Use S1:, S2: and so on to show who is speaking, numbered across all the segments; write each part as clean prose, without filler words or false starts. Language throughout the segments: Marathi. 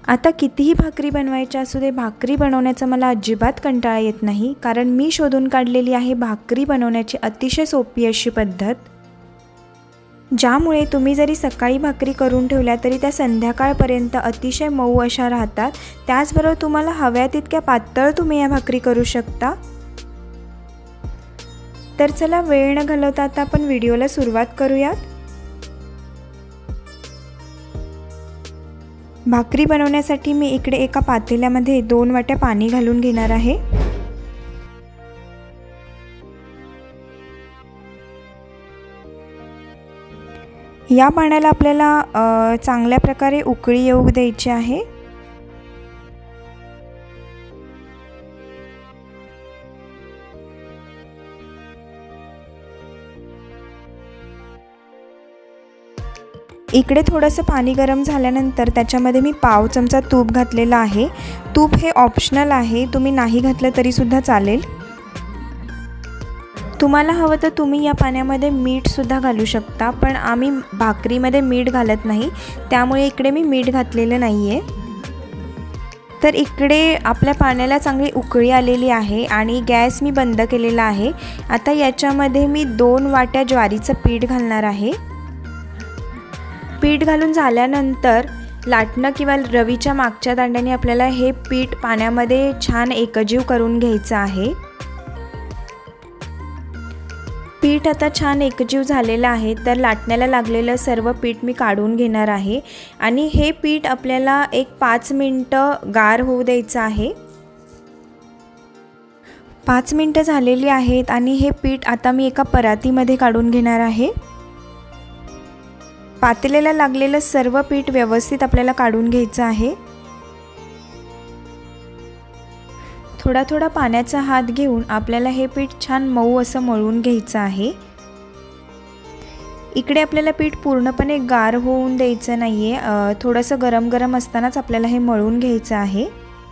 S1: आता कितीही भाकरी बनवायच्या असू दे, भाकरी बनवण्याचा मला अजिबात कंटाळा येत नाही, कारण मी शोधून काढलेली आहे भाकरी बनवण्याची अतिशय सोपी अशी पद्धत, ज्यामुळे तुम्ही जरी सकाळी भाकरी करून ठेवल्या तरी त्या संध्याकाळपर्यंत अतिशय मऊ अशा राहतात। त्याचबरोबर तुम्हाला हव्या तितक्या पातळ तुम्ही या भाकरी करू शकता। तर चला वेळ न घालवता आता आपण व्हिडिओला सुरुवात करूयात। भाकरी बनवण्यासाठी मी इकडे एका पातेल्यामध्ये 2 वाट्या पाणी घालून घेणार आहे। या पाण्याला आपल्याला चांगल्या प्रकारे उकळी येऊ द्यायची आहे। इकडे थोडंसं पाणी गरम झाल्यानंतर त्याच्यामध्ये मी पाव चमचा तूप घातलेला आहे। तूप हे ऑप्शनल आहे, तुम्ही नाही घातलं तरी सुद्धा चालेल। तुम्हाला हवं तर तुम्ही या पाण्यामध्ये मीठ सुद्धा घालू शकता, पण आम्ही भाकरीमध्ये मीठ घालत नाही, त्यामुळे इकडे मी मीठ घातलेलं नाही आहे। तर इकडे आपल्या पाण्याला चांगली उकळी आलेली आहे आणि गॅस मी बंद केलेला आहे। आता याच्यामध्ये मी 2 वाट्या ज्वारीचं पीठ घालणार आहे। पीठ घालून झाल्यानंतर लाटणं किंवा रवीच्या मागच्या दांड्याने आपल्याला हे पीठ पाण्यामध्ये छान एकजीव करून घ्यायचं आहे। पीठ आता छान एकजीव झालेलं आहे, तर लाटण्याला लागलेलं सर्व पीठ मी काढून घेणार आहे आणि हे पीठ आपल्याला एक 5 मिनिटं गार होऊ द्यायचं आहे। 5 मिनिटं झालेली आहेत आणि हे पीठ आता मी एका परातीमध्ये काढून घेणार आहे। पातेल्याला लागलेलं सर्व पीठ व्यवस्थित आपल्याला काढून घ्यायचं आहे। थोडा थोडा पाण्याचा हात घेऊन आपल्याला हे पीठ छान मऊ असं मळून घ्यायचं आहे। इकडे आपल्याला पीठ पूर्णपणे गार होऊन द्यायचं नाहीये, थोडंसं गरम गरम असतानाच आपल्याला हे मळून घ्यायचं आहे।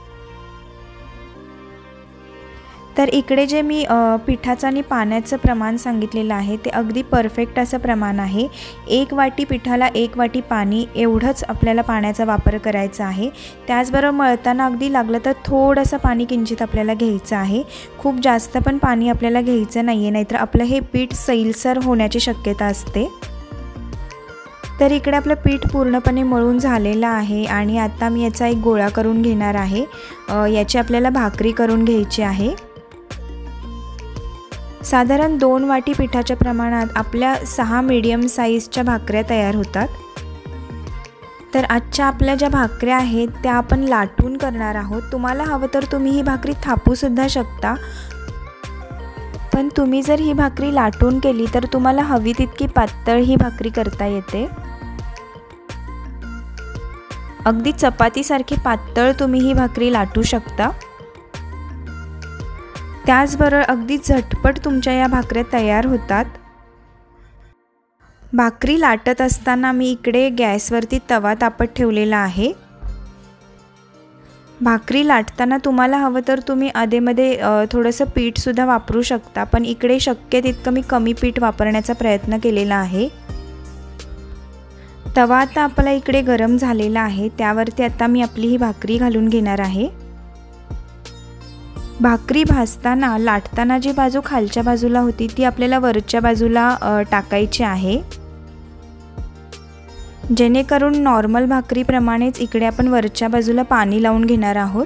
S1: तर इकडे जे मी पिठाचं आणि पाण्याचं प्रमाण सांगितलेलं आहे ते अगदी परफेक्ट असं प्रमाण आहे। 1 वाटी पिठाला 1 वाटी पाणी एवढंच आपल्याला पाण्याचा वापर करायचा आहे। त्याचबरोबर मळताना अगदी लागलं तर थोडंसं पाणी किंचित आपल्याला घ्यायचं आहे, खूप जास्त पण पाणी आपल्याला घ्यायचं नाही आहे, नाहीतर आपलं हे पीठ सैलसर होण्याची शक्यता असते। तर इकडे आपलं पीठ पूर्णपणे मळून झालेलं आहे आणि आता मी याचा एक गोळा करून घेणार आहे। याची आपल्याला भाकरी करून घ्यायची आहे। साधारण 2 वाटी पिठाच्या प्रमाणात आपल्या 6 मीडियम साईजच्या भाकऱ्या तयार होतात। तर आजच्या आपल्या ज्या भाकऱ्या आहेत त्या आपण लाटून करणार आहोत। तुम्हाला हवं तर तुम्ही ही भाकरी थापू सुद्धा शकता, पण तुम्ही जर ही भाकरी लाटून केली तर तुम्हाला हवी तितकी पातळ ही भाकरी करता येते। अगदी चपातीसारखी पातळ तुम्ही ही भाकरी लाटू शकता। त्याचबरोबर अगदी झटपट तुमच्या या भाकऱ्या तयार होतात। भाकरी लाटत असताना मी इकडे गॅसवरती तवा तापत ठेवलेला आहे। भाकरी लाटताना तुम्हाला हवं तर तुम्ही अधेमध्ये थोडंसं पीठ सुद्धा वापरू शकता, पण इकडे शक्य तितकं मी कमी पीठ वापरण्याचा प्रयत्न केलेला आहे। तवा आता आपला इकडे गरम झालेला आहे, त्यावरती आता मी आपली ही भाकरी घालून घेणार आहे। भाकरी भाजताना लाटताना जी बाजू खालच्या बाजूला होती ती आपल्याला वरच्या बाजूला टाकायची आहे, जेणेकरून नॉर्मल भाकरीप्रमाणेच इकडे आपण वरच्या बाजूला पाणी लावून घेणार आहोत।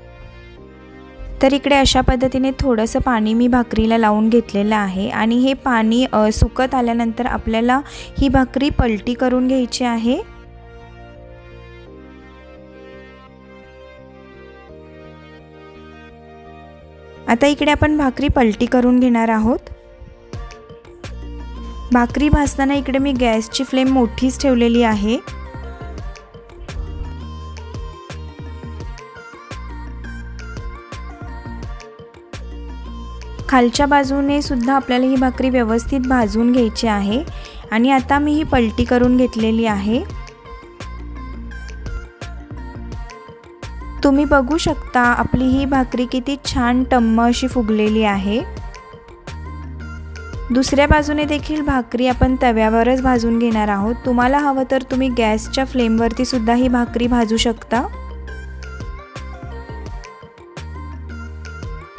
S1: तर इकडे अशा पद्धतीने थोडंसं पाणी मी भाकरीला लावून घेतलेलं आहे आणि हे पाणी सुकत आल्यानंतर आपल्याला ही भाकरी पलटी करून घ्यायची आहे। आता इकडे आपण भाकरी पलटी करून घेणार आहोत। भाकरी भाजताना इकडे मी गॅसची फ्लेम मोठीच ठेवलेली आहे। खालच्या बाजूने सुद्धा आपल्याला ही भाकरी व्यवस्थित भाजून घ्यायची आहे आणि आता मी ही पलटी करून घेतलेली आहे। तुम्ही बघू शकता आपली ही भाकरी किती छान टम्म अशी फुगलेली आहे। दुसऱ्या बाजूने देखील भाकरी आपण तव्यावरच भाजून घेणार आहोत। तुम्हाला हवं तर तुम्ही गॅसच्या फ्लेमवरती सुद्धा ही भाकरी भाजू शकता।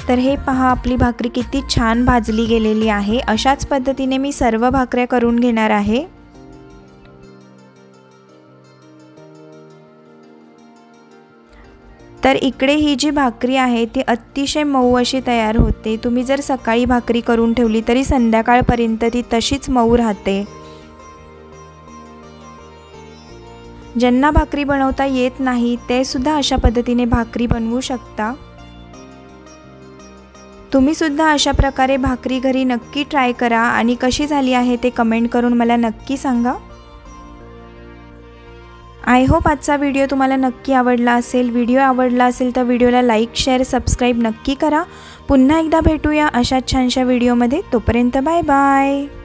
S1: तर हे पहा, आपली भाकरी किती छान भाजली गेलेली आहे। अशाच पद्धतीने मी सर्व भाकऱ्या करून घेणार आहे। तर इकडे ही जी भाकरी आहे ती अतिशय मऊ अशी तयार होते। तुम्ही जर सकाळी भाकरी करून ठेवली तरी संध्याकाळपर्यंत ती तशीच मऊ राहते। ज्यांना भाकरी बनवता येत नाही ते सुद्धा अशा पद्धतीने भाकरी बनवू शकता। तुम्ही सुद्धा अशा प्रकारे भाकरी घरी नक्की ट्राय करा आणि कशी झाली आहे ते कमेंट करून मला नक्की सांगा। आय होप आजचा व्हिडिओ तुम्हाला नक्की आवडला असेल। व्हिडिओ आवडला असेल तर व्हिडिओला लाईक, शेअर, सबस्क्राईब नक्की करा। पुन्हा एकदा भेटूया अशा छानशा व्हिडिओमध्ये। तोपर्यंत बाय बाय।